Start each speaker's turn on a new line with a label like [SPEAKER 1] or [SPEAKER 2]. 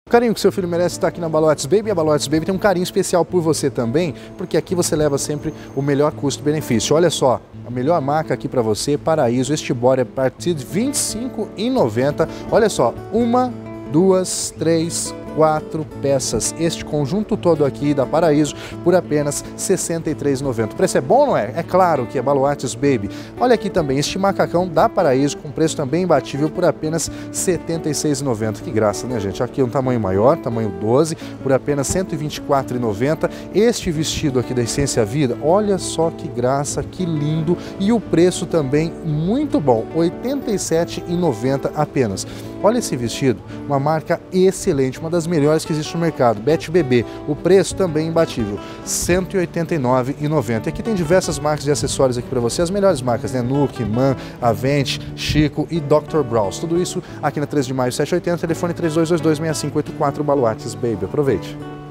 [SPEAKER 1] O carinho que seu filho merece está aqui na Baluartes Baby. A Baluartes Baby tem um carinho especial por você também, porque aqui você leva sempre o melhor custo-benefício. Olha só, a melhor marca aqui para você, Paraíso. Este body é a partir de R$ 25,90. Olha só, 1, 2, 3, 4 peças. Este conjunto todo aqui da Paraíso por apenas R$ 63,90. O preço é bom, não é? É claro que é Baluartes Baby. Olha aqui também este macacão da Paraíso com preço também imbatível por apenas R$ 76,90. Que graça, né, gente? Aqui é um tamanho maior, tamanho 12, por apenas R$ 124,90. Este vestido aqui da Essência Vida, olha só que graça, que lindo. E o preço também muito bom, R$ 87,90 apenas. Olha esse vestido, uma marca excelente, uma das melhores que existe no mercado, Bete Bebê. O preço também imbatível, R$ 189,90. Aqui tem diversas marcas de acessórios aqui para você, as melhores marcas, né? Nuke, Man, Avente, Chico e Dr. Brawls. Tudo isso aqui na 13 de maio 780, telefone 3222-6584, Baluartes Baby. Aproveite!